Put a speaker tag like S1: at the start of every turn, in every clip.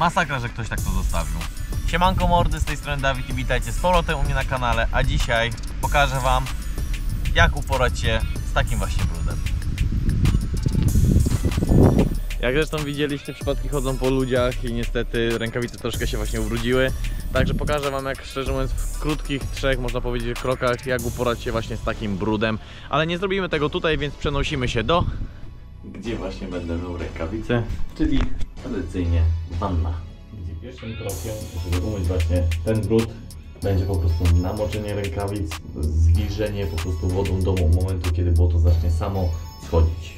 S1: Masakra, że ktoś tak to zostawił. Siemanko mordy, z tej strony Dawid i witajcie z powrotem u mnie na kanale, a dzisiaj pokażę wam, jak uporać się z takim właśnie brudem. Jak zresztą widzieliście, przypadki chodzą po ludziach i niestety rękawice troszkę się właśnie ubrudziły. Także pokażę wam, jak szczerze mówiąc w krótkich trzech, można powiedzieć, krokach, jak uporać się właśnie z takim brudem. Ale nie zrobimy tego tutaj, więc przenosimy się do... gdzie właśnie będę miał rękawice, czyli tradycyjnie wanna. Gdzie pierwszym krokiem, żeby umyć właśnie ten brud, będzie po prostu namoczenie rękawic, zwilżenie po prostu wodą do momentu, kiedy błoto zacznie samo schodzić.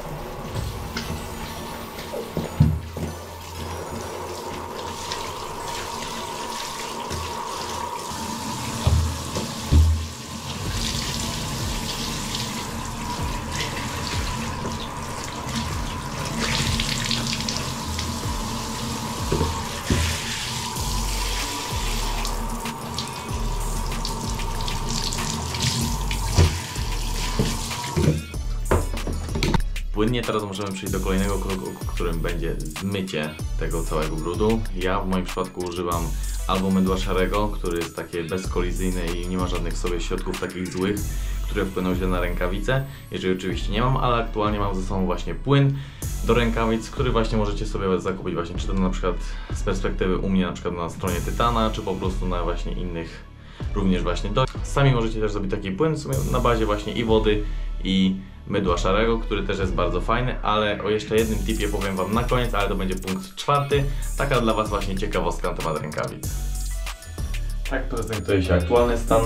S1: Płynnie teraz możemy przejść do kolejnego kroku, którym będzie zmycie tego całego brudu. Ja w moim przypadku używam albo mydła szarego, który jest takie bezkolizyjne i nie ma żadnych w sobie środków takich złych, które wpłyną źle na rękawice. Jeżeli oczywiście nie mam, ale aktualnie mam ze sobą właśnie płyn do rękawic, który właśnie możecie sobie zakupić właśnie, czy to na przykład z perspektywy u mnie na przykład na stronie Tytana, czy po prostu na właśnie innych również właśnie do. Sami możecie też zrobić taki płyn w sumie na bazie właśnie i wody, i mydła szarego, który też jest bardzo fajny, ale o jeszcze jednym tipie powiem wam na koniec, ale to będzie punkt czwarty. Taka dla was właśnie ciekawostka na temat rękawic. Tak prezentuje się aktualny stan.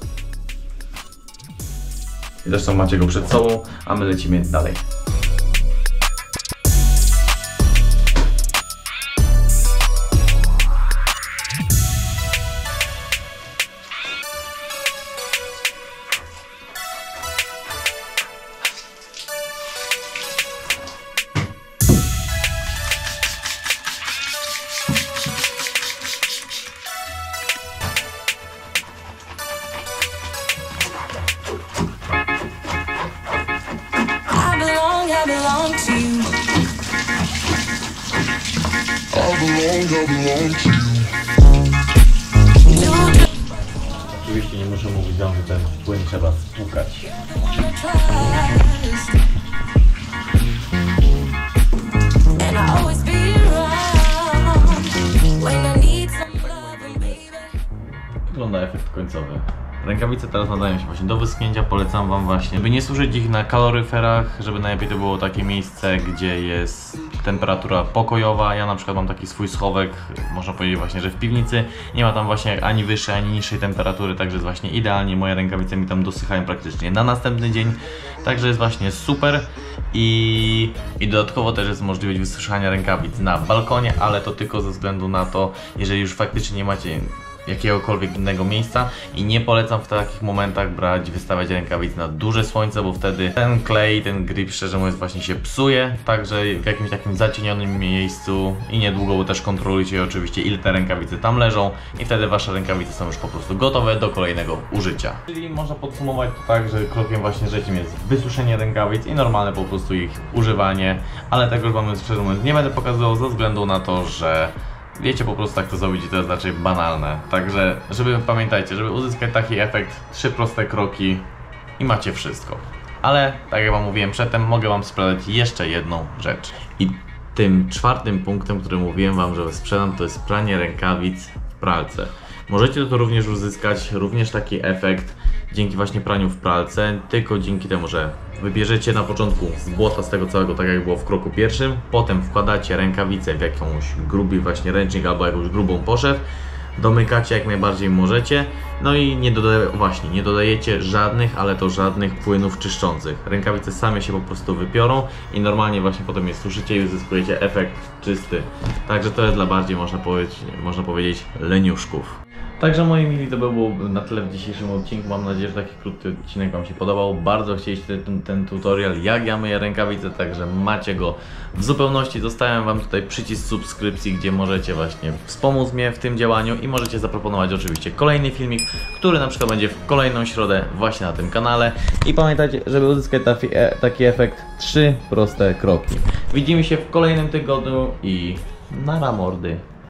S1: I zresztą macie go przed sobą, a my lecimy dalej. Oczywiście nie muszę mówić wam, że ten płyn trzeba spłukać. Wygląda efekt końcowy. Rękawice teraz nadają się właśnie do wyschnięcia, polecam wam właśnie, żeby nie służyć ich na kaloryferach, żeby najlepiej to było takie miejsce, gdzie jest temperatura pokojowa. Ja na przykład mam taki swój schowek, można powiedzieć właśnie, że w piwnicy. Nie ma tam właśnie ani wyższej, ani niższej temperatury, także jest właśnie idealnie. Moje rękawice mi tam dosychają praktycznie na następny dzień, także jest właśnie super. I dodatkowo też jest możliwość wysuszania rękawic na balkonie, ale to tylko ze względu na to, jeżeli już faktycznie nie macie jakiegokolwiek innego miejsca i nie polecam w takich momentach wystawiać rękawic na duże słońce, bo wtedy ten klej, ten grip szczerze mówiąc właśnie się psuje, także w jakimś takim zacienionym miejscu i niedługo też kontrolujcie oczywiście, ile te rękawice tam leżą i wtedy wasze rękawice są już po prostu gotowe do kolejnego użycia. Czyli można podsumować to tak, że krokiem właśnie trzecim jest wysuszenie rękawic i normalne po prostu ich używanie, ale tego już wam szczerze mówiąc nie będę pokazywał ze względu na to, że wiecie po prostu, jak to zrobić i to jest raczej banalne. Także pamiętajcie, żeby uzyskać taki efekt, 3 proste kroki i macie wszystko. Ale tak jak wam mówiłem przedtem, mogę wam sprzedać jeszcze jedną rzecz. I tym czwartym punktem, który mówiłem wam, że sprzedam, to jest pranie rękawic w pralce. Możecie to również uzyskać, również taki efekt dzięki właśnie praniu w pralce, tylko dzięki temu, że wybierzecie na początku z błota, z tego całego, tak jak było w kroku pierwszym, potem wkładacie rękawicę w jakąś gruby właśnie ręcznik albo jakąś grubą poszew, domykacie jak najbardziej możecie, no i nie dodajecie żadnych, ale to żadnych płynów czyszczących. Rękawice same się po prostu wypiorą i normalnie właśnie potem je suszycie i uzyskujecie efekt czysty. Także to jest dla bardziej, można powiedzieć, leniuszków. Także moi mili, to było na tyle w dzisiejszym odcinku. Mam nadzieję, że taki krótki odcinek wam się podobał. Bardzo chcieliście ten tutorial, jak ja myję rękawice, także macie go w zupełności. Zostawiam wam tutaj przycisk subskrypcji, gdzie możecie właśnie wspomóc mnie w tym działaniu i możecie zaproponować oczywiście kolejny filmik, który na przykład będzie w kolejną środę właśnie na tym kanale. I pamiętajcie, żeby uzyskać taki efekt, 3 proste kroki. Widzimy się w kolejnym tygodniu i Nara mordy.